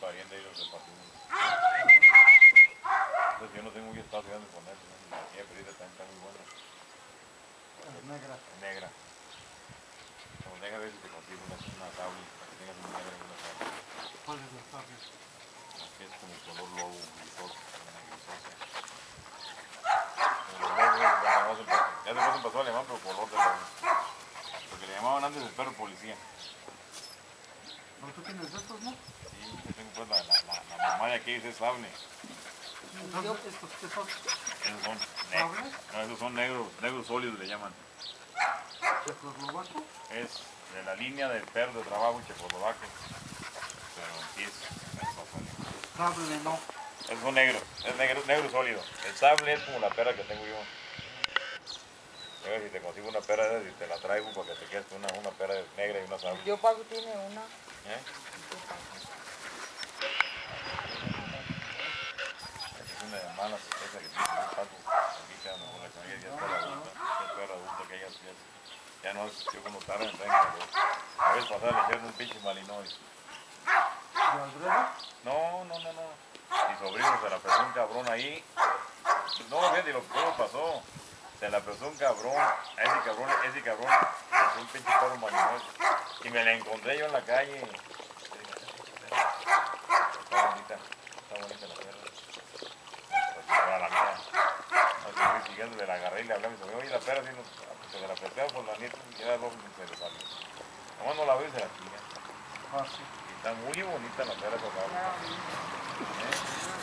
pariente y los repartimos. Entonces yo no tengo muy espacio de poner, ¿no? La tía Frida también está muy buena. Es negra. Negra. Como negra, a ver si te consigo una tabla, para que tengas una negra y una tabla. ¿Cuál es la tabla? La que es como color lobo, grisosa, grisosa. Como los lobos, ya se pasó un pastor alemán, pero color de lobo. Porque le llamaban antes el perro policía. ¿Pero tú tienes de estos, no? Sí, yo tengo pues la mamá de aquí es sable. Entonces, ¿estos qué son? Esos son ¿Sables? no, esos son negros sólidos le llaman. ¿Checoslovaco? Es de la línea del perro de trabajo checoslovaco. Pero en sí es Sable no. es un negro, es negro sólido. El sable es como la perra que tengo yo. A ver si te consigo una perra de esas y te la traigo para que te quedes con una perra negra y una sable. Yo pago tiene una. ¿Eh? Esa es una de malas, esa que tiene un pato. Aquí queda mejor la con ella, ya está la adulta. Ya es perra adulta que ella ya no es, yo como tarde en venga. A veces pasada le hicieron un pinche malinois. ¿De Alfredo? No. Mi sobrino se la prestó un cabrón ahí. No, ven, y lo que pasó. Se la prestó un cabrón. A ese cabrón, es un pinche perro malinois. Y me la encontré yo en la calle. Está bonita la perra. Pues era la mía. Entonces fui siguiendo, la agarré y le hablé a mi sobrino. Oye, la perra, si no, se me la presté por la nieta y ya luego se le salió. Nomás no la veo y se la tira. Ah, sí. Y está muy bonita la perra, papá. ¿Eh?